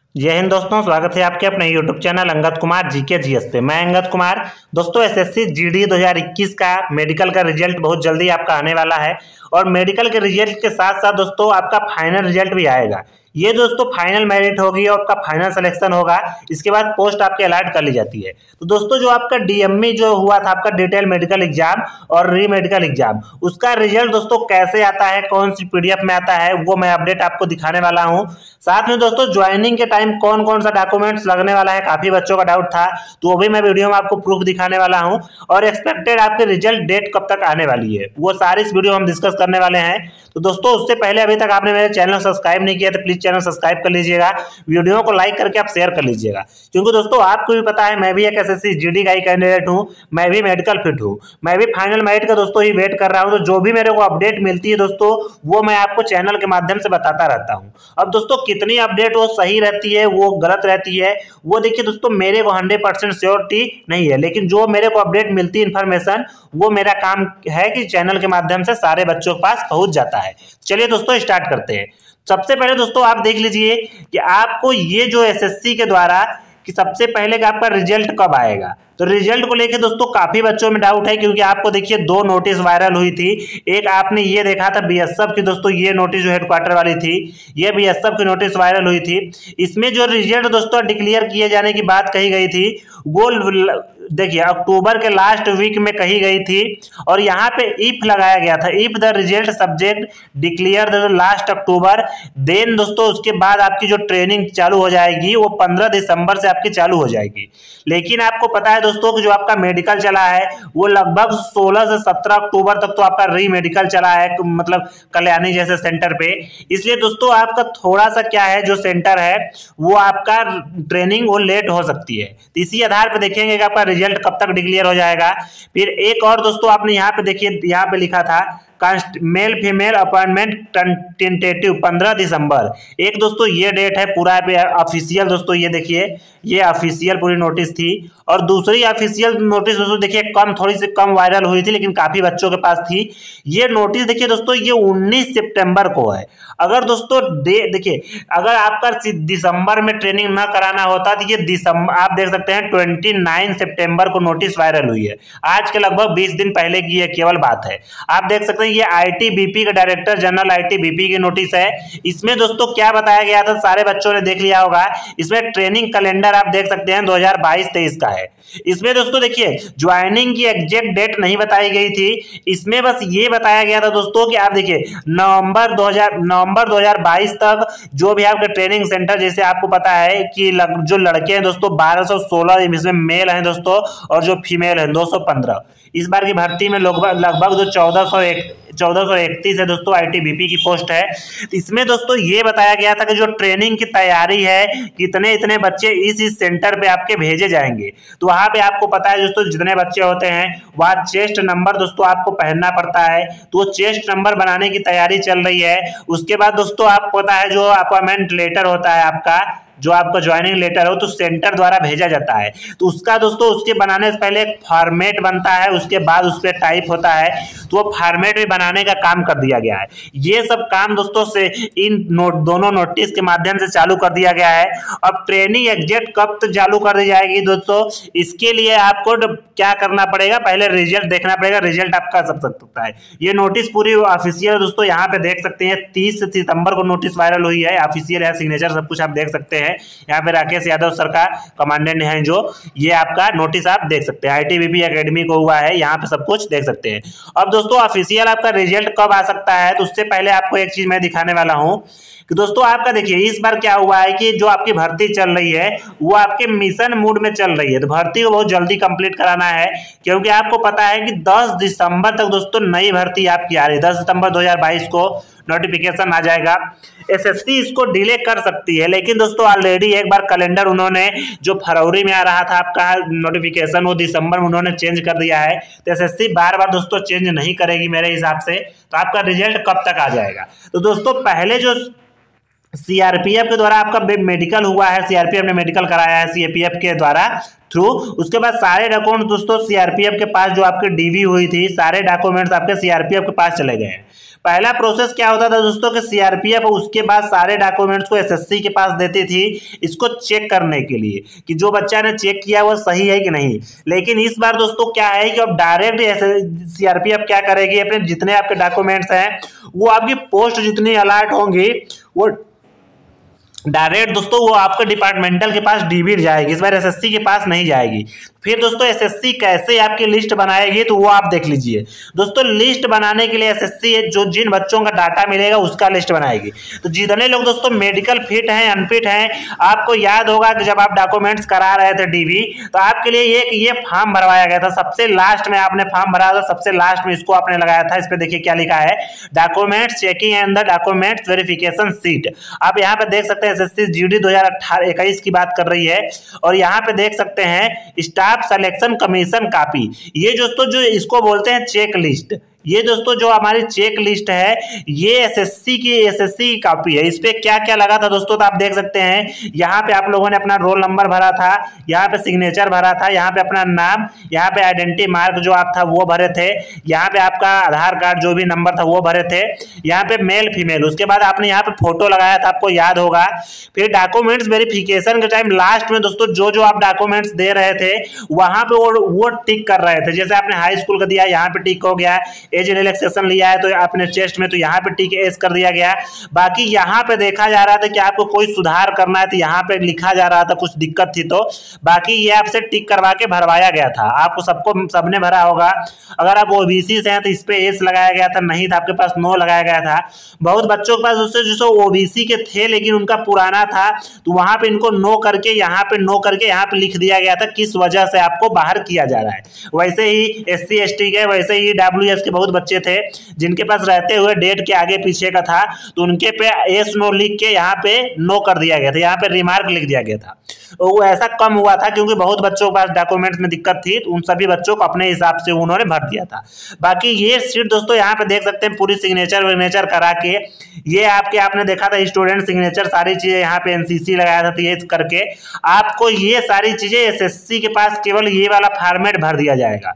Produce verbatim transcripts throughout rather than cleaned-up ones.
जय हिंद दोस्तों, स्वागत है आपके अपने YouTube channel Angad Kumar GK GS पे। मैं अंगद कुमार। दोस्तों एसएससी जीडी दो हज़ार इक्कीस का मेडिकल का रिजल्ट बहुत जल्दी आपका आने वाला है और मेडिकल के रिजल्ट के साथ साथ दोस्तों आपका फाइनल रिजल्ट भी आएगा। ये दोस्तों फाइनल मेरिट होगी और आपका फाइनल सिलेक्शन होगा। इसके बाद पोस्ट आपके अलॉट कर ली जाती है। तो दोस्तों जो आपका डीएमई जो हुआ था आपका डिटेल मेडिकल एग्जाम और री मेडिकल एग्जाम, उसका रिजल्ट दोस्तों कैसे आता है, कौन सी पीडीएफ में आता है, वो मैं अपडेट आपको दिखाने वाला हूँ। साथ में दोस्तों ज्वाइनिंग के टाइम कौन कौन सा डॉक्यूमेंट्स लगने वाला है, काफी बच्चों का डाउट था, तो वो भी मैं वीडियो में आपको प्रूफ दिखाने वाला हूँ। और एक्सपेक्टेड आपके रिजल्ट डेट कब तक आने वाली है, वो सारी इस वीडियो में हम डिस्कस करने वाले हैं। तो दोस्तों उससे पहले अभी तक आपने मेरे चैनल सब्सक्राइब नहीं किया तो प्लीज चैनल सब्सक्राइब कर लीजिएगा, वीडियो को लाइक करके आप शेयर कर लीजिएगा, क्योंकि दोस्तों आपको भी पता है मैं भी एक एसएससी जीडी का ही कैंडिडेट हूँ, मैं भी मेडिकल फिट हूँ, मैं भी फाइनल मेरिट का दोस्तों ही वेट कर रहा हूँ। तो जो भी मेरे को अपडेट मिलती है दोस्तों वो मैं आपको चैनल के माध्यम से बताता रहता हूँ। अब दोस्तों कितनी अपडेट वो सही रहती है वो गलत रहती है वो देखिए दोस्तों मेरे को हंड्रेड परसेंट श्योरिटी नहीं है, लेकिन जो मेरे को अपडेट मिलती है इन्फॉर्मेशन वो मेरा काम है कि चैनल के माध्यम से सारे बच्चों के पास पहुंच जाता है। चलिए दोस्तों स्टार्ट करते हैं। सबसे पहले दोस्तों आप देख लीजिए कि आपको ये जो एसएससी के द्वारा कि सबसे पहले का आपका रिजल्ट कब आएगा। तो रिजल्ट को लेके दोस्तों काफी बच्चों में डाउट है, क्योंकि आपको देखिए दो नोटिस वायरल हुई थी। एक आपने ये देखा था बीएसएफ की दोस्तों, ये नोटिस जो हेडक्वार्टर वाली थी, ये बीएसएफ की नोटिस वायरल हुई थी। इसमें जो रिजल्ट दोस्तों डिक्लेयर किए जाने की बात कही गई थी वो देखिए अक्टूबर के लास्ट वीक में कही गई थी, और यहाँ पे इफ लगाया गया था, if the result subject declare the last October, then दोस्तों उसके बाद आपकी जो ट्रेनिंग चालू हो जाएगी वो पंद्रह दिसंबर से आपकी चालू हो जाएगी। लेकिन आपको पता है दोस्तों कि जो आपका मेडिकल चला है वो लगभग सोलह से सत्रह अक्टूबर तक तो आपका री मेडिकल चला है, मतलब कल्याणी जैसे सेंटर पे। इसलिए दोस्तों आपका थोड़ा सा क्या है जो सेंटर है वो आपका ट्रेनिंग वो लेट हो सकती है। इसी आधार पर देखेंगे कि आपका रिजल्ट कब तक डिक्लेयर हो जाएगा। फिर एक और दोस्तों आपने यहाँ पे देखिए, यहाँ पे लिखा था मेल फीमेल अपॉइंटमेंट टेंटेटिव पंद्रह दिसंबर। एक दोस्तों ये डेट है पूरा ऑफिशियल दोस्तों, ये देखिए ये ऑफिशियल पूरी नोटिस थी। और दूसरी ऑफिशियल नोटिस दोस्तों देखिए कम थोड़ी सी कम वायरल हुई थी लेकिन काफी बच्चों के पास थी। ये नोटिस देखिए दोस्तों ये उन्नीस सितंबर को है। अगर दोस्तों देखिए अगर आपका दिसंबर में ट्रेनिंग ना कराना होता तो ये दिसंबर आप देख सकते हैं उनतीस सितंबर को नोटिस वायरल हुई है। आज के लगभग बीस दिन पहले की ये केवल बात है। आप देख सकते हैं ये आईटीबीपी का डायरेक्टर जनरल आईटीबीपी की नोटिस है। इसमें दोस्तों क्या बताया गया था सारे बच्चों ने देख लिया होगा। इसमें ट्रेनिंग कैलेंडर आप देख सकते हैं दो हज़ार बाईस तेईस का है। इसमें दोस्तों देखिए ज्वाइनिंग की एग्जैक्ट डेट नहीं बताई गई थी, इसमें बस ये बताया गया था दोस्तों कि आप देखिए नवंबर दो हज़ार नवंबर दो हज़ार बाईस तक जो भी आपके ट्रेनिंग सेंटर, जैसे आपको पता है कि लग, जो लड़के हैं दोस्तों बारह सौ सोलह इसमें मेल हैं दोस्तों और जो फीमेल हैं दो सौ पंद्रह। इस बार की भर्ती में लगभग लगभग जो चौदह सौ एक चौदह सौ इकतीस है दोस्तों आईटीबीपी की पोस्ट है। इसमें दोस्तों ये बताया गया था कि जो ट्रेनिंग की तैयारी है कितने इतने बच्चे इस इस सेंटर पे आपके भेजे जाएंगे। तो वहां पे आपको पता है दोस्तों जितने बच्चे होते हैं वहाँ चेस्ट नंबर दोस्तों आपको पहनना पड़ता है, तो वो चेस्ट नंबर बनाने की तैयारी चल रही है। उसके बाद दोस्तों आपको पता है जो अपॉइंटमेंट लेटर होता है आपका, जो आपका ज्वाइनिंग लेटर हो तो सेंटर द्वारा भेजा जाता है, तो उसका दोस्तों उसके बनाने से पहले एक फॉर्मेट बनता है, उसके बाद उस पर टाइप होता है, तो वो फॉर्मेट भी बनाने का काम कर दिया गया है। ये सब काम दोस्तों से इन नोट दोनों नोटिस के माध्यम से चालू कर दिया गया है। अब ट्रेनिंग एग्जैक्ट कब तक चालू कर दी जाएगी दोस्तों, इसके लिए आपको क्या करना पड़ेगा, पहले रिजल्ट देखना पड़ेगा। रिजल्ट आपका सब सकता है। ये नोटिस पूरी ऑफिशियल दोस्तों यहाँ पे देख सकते हैं तीस सितंबर को नोटिस वायरल हुई है, ऑफिशियल है, सिग्नेचर सब कुछ आप देख सकते हैं। यहाँ पे राकेश यादव सर का कमांडेंट है, जो ये आपका नोटिस आप देख सकते हैं आईटीबीपी एकेडमी को हुआ है, यहाँ पे सब कुछ देख सकते हैं। अब दोस्तों ऑफिशियल आपका रिजल्ट कब आ सकता है, तो उससे पहले आपको एक चीज मैं दिखाने वाला हूँ कि दोस्तों आपका देखिए इस बार क्या हुआ है कि जो आपकी भर्ती चल रही है वो आपके मिशन मूड में चल रही है। तो भर्ती को बहुत जल्दी कंप्लीट कराना है, क्योंकि आपको पता है कि दस दिसंबर तक दोस्तों नई भर्ती आपकी आ रही है। दस सितंबर दो हज़ार बाईस को नोटिफिकेशन आ जाएगा। एसएससी इसको डिले कर सकती है, लेकिन दोस्तों ऑलरेडी एक बार कैलेंडर उन्होंने जो फरवरी में आ रहा था आपका नोटिफिकेशन वो दिसंबर में उन्होंने चेंज कर दिया है। तो एसएससी बार बार दोस्तों चेंज नहीं करेगी मेरे हिसाब से। तो आपका रिजल्ट कब तक आ जाएगा, तो दोस्तों पहले जो सीआरपीएफ के द्वारा आपका मेडिकल हुआ है, सीआरपीएफ ने मेडिकल कराया है सीएपीएफ के द्वारा थ्रू, उसके बाद सारे डॉक्यूमेंट दोस्तों सीआरपीएफ के पास जो आपकी डीवी हुई थी सारे डॉक्यूमेंट्स आपके सीआरपीएफ के पास चले गए हैं। पहला प्रोसेस क्या होता था दोस्तों कि सीआरपीएफ उसके बाद सारे डॉक्यूमेंट्स को एसएससी के पास देती थी इसको चेक करने के लिए कि जो बच्चा ने चेक किया वो सही है कि नहीं। लेकिन इस बार दोस्तों क्या है कि अब डायरेक्ट सीआरपीएफ क्या करेगी, अपने जितने आपके डॉक्यूमेंट्स हैं वो आपकी पोस्ट जितनी अलर्ट होंगी वो डायरेक्ट दोस्तों वो आपके डिपार्टमेंटल के पास डीबी जाएगी, इस बार एसएससी के पास नहीं जाएगी। फिर दोस्तों एसएससी कैसे आपकी लिस्ट बनाएगी तो वो आप देख लीजिए दोस्तों। लिस्ट बनाने के लिए एसएससी जो जिन बच्चों का डाटा मिलेगा उसका लिस्ट बनाएगी। तो जितने लोग दोस्तों मेडिकल फिट हैं अनफिट हैं, आपको याद होगा कि जब आप डॉक्यूमेंट्स करा रहे थे डीबी तो आपके लिए एक ये फॉर्म भरवाया गया था, सबसे लास्ट में आपने फॉर्म भरा था, सबसे लास्ट में इसको आपने लगाया था। इस पे देखिए क्या लिखा है, documents checking and the documents verification seat. आप यहाँ पे देख सकते हैं एसएससी जीडी दो हजार अठारह इक्कीस की बात कर रही है और यहाँ पे देख सकते हैं स्टाफ सिलेक्शन कमीशन कॉपी। ये दोस्तों जो इसको बोलते हैं चेक लिस्ट, ये दोस्तों जो हमारी चेक लिस्ट है ये एसएससी की एसएससी की कॉपी है। इस पे क्या क्या लगा था दोस्तों तो आप देख सकते हैं, यहाँ पे आप लोगों ने अपना रोल नंबर भरा था, यहाँ पे सिग्नेचर भरा था, यहाँ पे अपना नाम, यहाँ पे आइडेंटिटी मार्क जो आप था वो भरे थे, यहाँ पे आपका आधार कार्ड जो भी नंबर था वो भरे थे, यहाँ पे मेल फीमेल, उसके बाद आपने यहाँ पे फोटो लगाया था, आपको याद होगा। फिर डॉक्यूमेंट्स वेरिफिकेशन के टाइम लास्ट में दोस्तों जो जो आप डॉक्यूमेंट्स दे रहे थे वहां पे वो वो टिक कर रहे थे। जैसे आपने हाई स्कूल का दिया यहाँ पे टिक हो गया, एज रिलैक्सेशन लिया है तो आपने चेस्ट में तो यहाँ पे टिक एस कर दिया गया। बाकी यहाँ पे देखा जा रहा था कि आपको कोई सुधार करना है तो यहाँ पे लिखा जा रहा था, कुछ दिक्कत थी तो बाकी ये आपसे टिक करवा के भरवाया गया था। आपको सबको सबने भरा होगा। अगर आप ओबीसी से हैं तो इस पे एस लगाया गया था, नहीं था आपके पास नो लगाया गया था। बहुत बच्चों के पास उससे जो ओबीसी के थे लेकिन उनका पुराना था तो वहां पे इनको नो करके यहाँ पे नो करके यहाँ पे लिख दिया गया था किस वजह से आपको बाहर किया जा रहा है। वैसे ही एस सी एस टी के, वैसे ही डब्ल्यू एस के बहुत बच्चे थे जिनके पास रहते हुए डेट के आगे पीछे का था तो उनके पे एस नो लिख के यहाँ पे नो कर दिया गया था, यहाँ पे रिमार्क लिख दिया गया था। वो ऐसा कम हुआ था क्योंकि बहुत बच्चों के पास डॉक्यूमेंट्स में दिक्कत थी तो उन सभी बच्चों को अपने हिसाब से उन्होंने भर दिया था। बाकी ये सीट दोस्तों यहाँ पे देख सकते हैं पूरी सिग्नेचर विग्नेचर करा के, ये आपके आपने देखा था स्टूडेंट सिग्नेचर सारी चीजें यहाँ पे एनसीसी लगाया था, तो ये करके आपको ये सारी चीजें एसएससी के पास केवल ये वाला फॉर्मेट भर दिया जाएगा।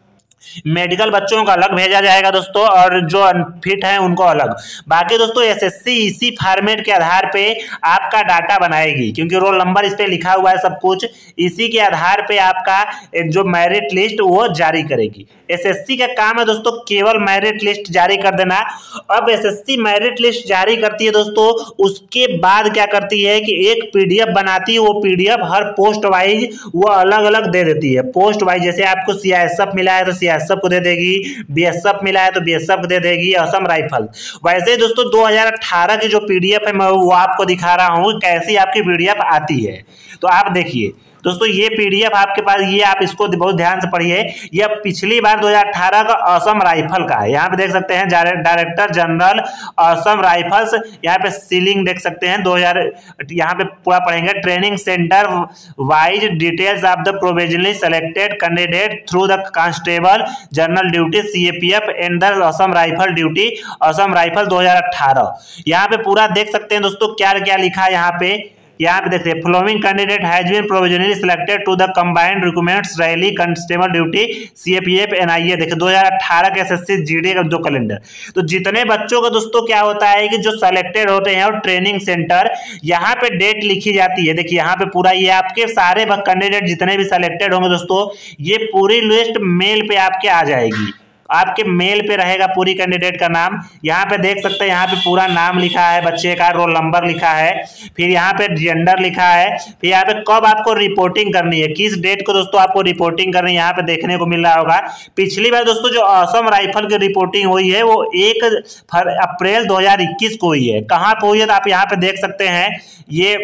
मेडिकल बच्चों का अलग भेजा जाएगा दोस्तों और जो अनफिट हैं उनको अलग। बाकी दोस्तों एसएससी इसी फॉर्मेट के आधार पे आपका डाटा बनाएगी क्योंकि रोल नंबर इस पे लिखा हुआ है सब कुछ, इसी के आधार पे आपका जो मेरिट लिस्ट वो जारी करेगी। एसएससी का काम है दोस्तों केवल मेरिट लिस्ट जारी कर देना। अब एसएससी मेरिट लिस्ट जारी करती है दोस्तों, उसके बाद क्या करती है कि एक पीडीएफ बनाती है, वो पीडीएफ हर पोस्ट वाइज वो अलग अलग दे देती है। पोस्ट वाइज जैसे आपको सीआईएसएफ मिला है तो सीआईएसएफ को दे देगी, बीएसएफ मिला है तो बीएसएफ को दे देगी, असम राइफल। वैसे दोस्तों दो हजार अठारह की जो पीडीएफ है मैं वो आपको दिखा रहा हूँ कैसी आपकी पीडीएफ आती है। तो आप देखिए दोस्तों ये पीडीएफ आपके पास, ये आप इसको बहुत ध्यान से पढ़िए। ये पिछली बार दो हजार अठारह का असम राइफल का है, यहाँ पे देख सकते हैं डायरेक्टर जनरल असम राइफल्स, यहाँ पे सीलिंग देख सकते हैं दो हजार, यहाँ पे पूरा पढ़ेंगे। Training centre wise details of the provisionally selected candidate through the constable general duty CAPF and the Assam rifle duty Assam rifle दो हजार अठारह। यहाँ पे पूरा देख सकते हैं दोस्तों क्या क्या लिखा है। यहाँ पे यहाँ पे देखते हैं following candidate has been provisionally selected to the combined recruitments rally constable duty CAPF NIA. देखिए दो हजार अठारह के एसएससी जीडी का जो कैलेंडर, तो जितने बच्चों को दोस्तों क्या होता है कि जो सेलेक्टेड होते हैं और ट्रेनिंग सेंटर यहाँ पे डेट लिखी जाती है। देखिए यहाँ पे पूरा ये आपके सारे कैंडिडेट जितने भी सेलेक्टेड होंगे दोस्तों ये पूरी लिस्ट मेल पे आपके आ जाएगी, आपके मेल पे रहेगा पूरी कैंडिडेट का नाम। यहाँ पे देख सकते हैं यहाँ पे पूरा नाम लिखा है, बच्चे का रोल नंबर लिखा है, फिर यहाँ पे जेंडर लिखा है, फिर यहाँ पे कब आपको रिपोर्टिंग करनी है, किस डेट को दोस्तों आपको रिपोर्टिंग करनी है, यहाँ पे देखने को मिल रहा होगा। पिछली बार दोस्तों जो असम राइफल की रिपोर्टिंग हुई है वो एक अप्रैल दो हजार इक्कीस को हुई है। कहाँ पे हुई है तो आप यहाँ पे देख सकते हैं, ये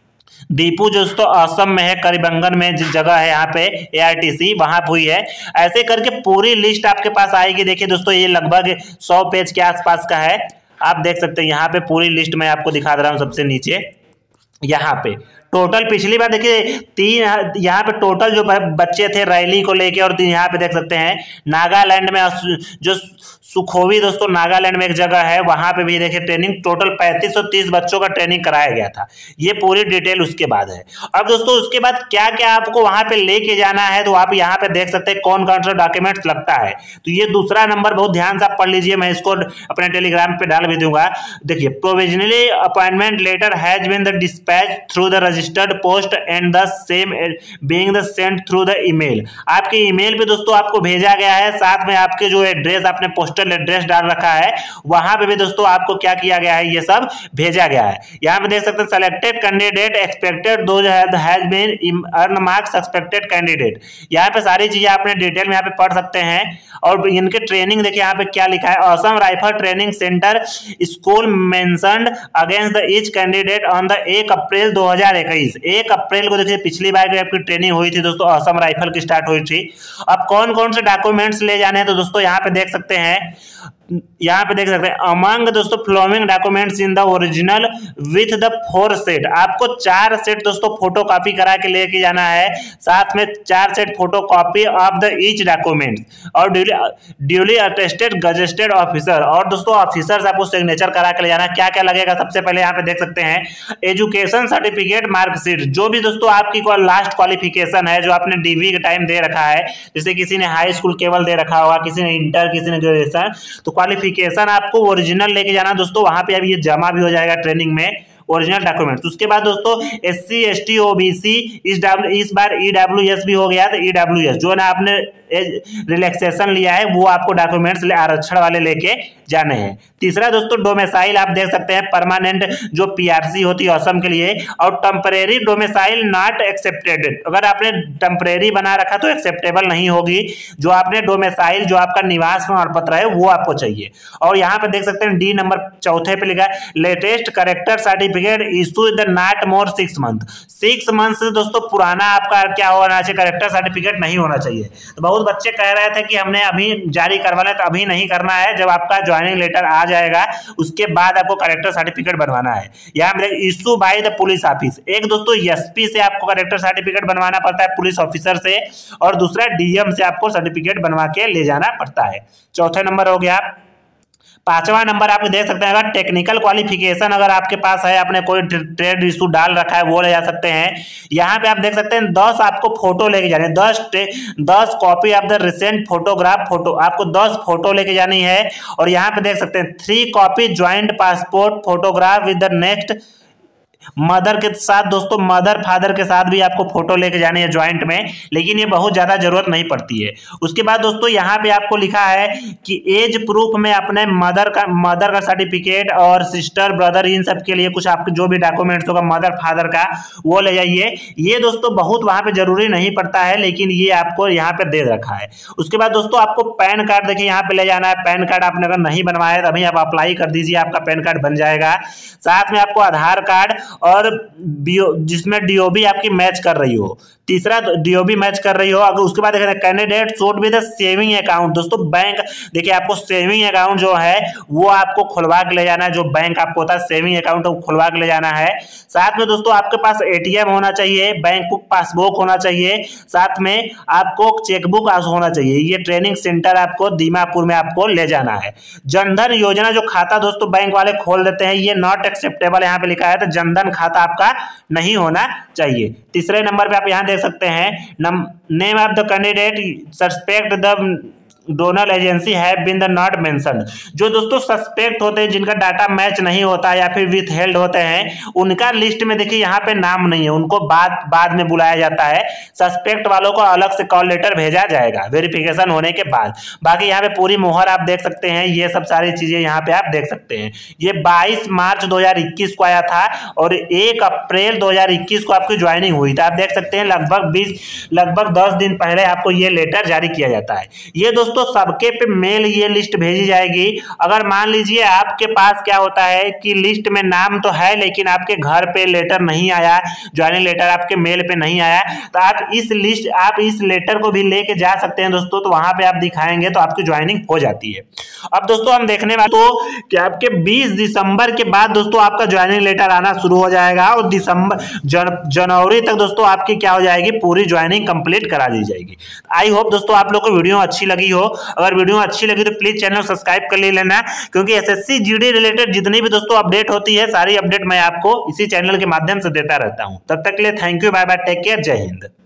दीपू जो दोस्तों असम में है, करीबंगन में जगह है यहाँ पे एआरटीसी, वहां पे हुई है। ऐसे करके पूरी लिस्ट आपके पास आएगी। देखिए दोस्तों ये लगभग सौ पेज के आसपास का है, आप देख सकते हैं। यहाँ पे पूरी लिस्ट मैं आपको दिखा दे रहा हूँ सबसे नीचे। यहाँ पे टोटल पिछली बार देखिए तीन, यहाँ पे टोटल जो बच्चे थे रैली को लेके, और यहाँ पे देख सकते हैं नागालैंड में जो सुखोवी दोस्तों नागालैंड में एक जगह है, वहां पे भी देखिए ट्रेनिंग टोटल पैंतीस सौ तीस बच्चों का ट्रेनिंग कराया गया था। ये पूरी डिटेल उसके बाद है। अब दोस्तों उसके बाद क्या क्या आपको वहां पे लेके जाना है, तो आप यहाँ पे देख सकते हैं कौन कौन सा डॉक्यूमेंट्स लगता है। तो ये दूसरा नंबर बहुत ध्यान से आप पढ़ लीजिए, मैं इसको अपने टेलीग्राम पे डाल भी दूंगा। देखिए, provisionally appointment letter has been the dispatch through the registered post and the same being the sent through the email. आपके ईमेल पे दोस्तों आपको भेजा गया है, साथ में आपके जो एड्रेस आपने पोस्टल एड्रेस डाल रखा है वहां पे भी दोस्तों आपको क्या किया गया है, ये सब भेजा गया है। यहाँ पे देख सकते हैं selected candidate expected to has been earn marks expected candidate. यहाँ पे सारी चीजें आपने डिटेल में यहाँ पे पढ़ सकते हैं। और इनके ट्रेनिंग देखिए यहाँ पे क्या लिखा है, Assam rifle training centre school mentioned against the each candidate on the एक अप्रैल दो हजार इक्कीस। एक अप्रैल को देखिए पिछली बार आपकी ट्रेनिंग हुई थी दोस्तों, असम राइफल की स्टार्ट हुई थी। अब कौन कौन से डॉक्यूमेंट्स ले जाने हैं, तो दोस्तों यहाँ पे देख सकते हैं, यहाँ पे देख सकते हैं अमंग दोस्तों following documents in the original with the four set. आपको चार सेट दोस्तों फोटो कॉपी करा के लेके जाना है, साथ में चार set photo copy of the each document और ड्यूली अटेस्टेड गजेस्टेड ऑफिसर। और दोस्तों ऑफिसर आपको सिग्नेचर करा के ले जाना। क्या क्या लगेगा, सबसे पहले यहाँ पे देख सकते हैं एजुकेशन सर्टिफिकेट मार्कशीट, जो भी दोस्तों आपकी लास्ट क्वालिफिकेशन है जो आपने डीवी के टाइम दे रखा है, जैसे किसी ने हाई स्कूल केवल दे रखा होगा, किसी ने इंटर, किसी ने ग्रेजुएशन, तो क्वालिफिकेशन आपको ओरिजिनल लेके जाना दोस्तों। वहां पे अब ये जमा भी हो जाएगा ट्रेनिंग में ओरिजिनल डॉक्यूमेंट्स। उसके बाद दोस्तों S C S T OBC इस इस बार ईडब्ल्यू एस भी हो गया, तो ईडब्ल्यू एस जो ना आपने रिलैक्सेशन लिया है वो आपको डॉक्यूमेंट्स आरक्षण वाले लेके जाने हैं। तीसरा दोस्तों डोमिसाइल आप देख सकते हैं परमानेंट जो पीआरसी होती है असम के लिए, और टेम्परेरी डोमिसाइल नॉट एक्सेप्टेड। अगर आपने टेम्परेरी बना रखा तो एक्सेप्टेबल नहीं होगी, जो आपने डोमिसाइल जो आपका निवास प्रमाण पत्र है वो आपको चाहिए। और यहाँ पे देख सकते हैं डी नंबर चौथे पे लिखा है latest character certificate issue the not more six month. Six month से दोस्तों पुराना आपका क्या होना चाहिए, करेक्टर सर्टिफिकेट नहीं होना चाहिए। तो बहुत बच्चे कह रहे थे कि हमने अभी जारी करवाना है, तो अभी नहीं करना है, जब आपका ज्वाइनिंग लेटर आ जाएगा उसके बाद आपको करेक्टर सर्टिफिकेट बनवाना है। यहाँ पे issue by the police office, एक दोस्तों एसपी से आपको करेक्टर सर्टिफिकेट बनवाना पड़ता है पुलिस ऑफिसर से, और दूसरा डीएम से आपको सर्टिफिकेट बनवा के ले जाना पड़ता है। चौथे नंबर हो गया। पांचवा नंबर आप देख सकते हैं अगर टेक्निकल क्वालिफिकेशन अगर आपके पास है, आपने कोई ट्रेड इशू डाल रखा है वो ले जा सकते हैं। यहाँ पे आप देख सकते हैं दस आपको फोटो लेके जाने, दस दस copy of the recent photograph photo, आपको दस फोटो लेके जानी है। और यहाँ पे देख सकते हैं three copy joint passport photograph with the next mother के साथ दोस्तों, मदर फादर के साथ भी आपको फोटो लेके जानी है ज्वाइंट में, लेकिन ये बहुत ज्यादा जरूरत नहीं पड़ती है। उसके बाद दोस्तों यहाँ पे आपको लिखा है कि एज प्रूफ में अपने मदर का मदर का सर्टिफिकेट और सिस्टर ब्रदर इन सब के लिए कुछ आपके जो भी डॉक्यूमेंट्स होगा मदर फादर का वो ले जाइए। ये दोस्तों बहुत वहां पे जरूरी नहीं पड़ता है, लेकिन ये आपको यहाँ पे दे रखा है। उसके बाद दोस्तों आपको पैन कार्ड देखिए यहाँ पे ले जाना है। पैन कार्ड आपने अगर नहीं बनवाया है तो अभी आप अप्लाई कर दीजिए, आपका पैन कार्ड बन जाएगा। साथ में आपको आधार कार्ड और जिसमें डीओबी आपकी मैच कर रही हो, तीसरा डीओबी मैच कर रही हो। अगर उसके बाद candidate should be the saving account, दोस्तों बैंक देखिए आपको सेविंग अकाउंट जो है वो आपको खुलवा के ले जाना है, जो बैंक आपको होता है सेविंग अकाउंट वो खुलवा के ले जाना है। साथ में दोस्तों आपके पास एटीएम होना चाहिए, बैंक बुक पासबुक होना चाहिए, साथ में आपको चेकबुक होना चाहिए। ये ट्रेनिंग सेंटर आपको दीमापुर में आपको ले जाना है। जनधन योजना जो खाता दोस्तों बैंक वाले खोल देते हैं ये नॉट एक्सेप्टेबल यहाँ पे लिखा है, तो जनधन खाता आपका नहीं होना चाहिए। तीसरे नंबर पे आप यहाँ देख सकते हैं name of the candidate suspect the donor agency have been the not mentioned. जो दोस्तों सस्पेक्ट होते हैं जिनका डाटा मैच नहीं होता या फिर विथ हेल्ड होते हैं उनका लिस्ट में देखिए यहाँ पे नाम नहीं है, उनको बाद बाद में बुलाया जाता है। सस्पेक्ट वालों को अलग से कॉल लेटर भेजा जाएगा वेरिफिकेशन होने के बाद। बाकी यहाँ पे पूरी मोहर आप देख सकते हैं, ये सब सारी चीजें यहाँ पे आप देख सकते हैं। ये बाईस मार्च दो हजार इक्कीस को आया था और एक अप्रैल दो हजार इक्कीस को आपकी ज्वाइनिंग हुई था। आप देख सकते हैं लगभग बीस लगभग दस दिन पहले आपको ये लेटर जारी किया जाता है। ये दोस्तों तो सबके पे मेल ये लिस्ट भेजी जाएगी। अगर मान लीजिए आपके पास क्या होता है कि लिस्ट में नाम तो है लेकिन आपके घर पे लेटर नहीं आया, ज्वाइनिंग लेटर आपके मेल पे नहीं आया, तो आप इस लिस्ट आप इस लेटर को भी लेके जा सकते हैं दोस्तों। तो वहां पे आप दिखाएंगे तो आपकी ज्वाइनिंग हो जाती है। अब दोस्तों हम देखने वाले तो कि आपके बीस दिसंबर के बाद दोस्तों आपका ज्वाइनिंग लेटर आना शुरू हो जाएगा और दिसंबर जन, जनवरी तक दोस्तों आपकी क्या हो जाएगी पूरी ज्वाइनिंग कंप्लीट करा दी जाएगी। आई होप दोस्तों आप लोग को वीडियो अच्छी लगी हो। हो। अगर वीडियो अच्छी लगी तो प्लीज चैनल सब्सक्राइब कर ले लेना, क्योंकि एसएससी जीडी रिलेटेड जितनी भी दोस्तों अपडेट होती है सारी अपडेट मैं आपको इसी चैनल के माध्यम से देता रहता हूं। तब तक के लिए thank you, bye bye, take care, Jai Hind.